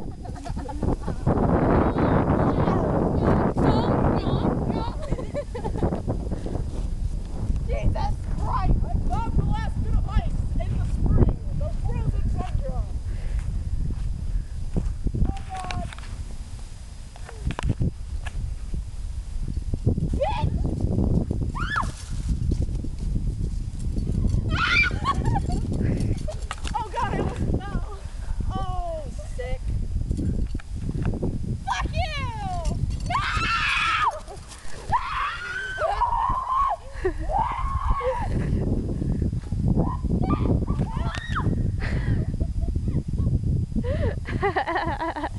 Jesus Christ! I love the last bit of ice in the spring. The frozen tundra. Oh God! Oh God! I almost fell. Oh, sick. Fuck you! No!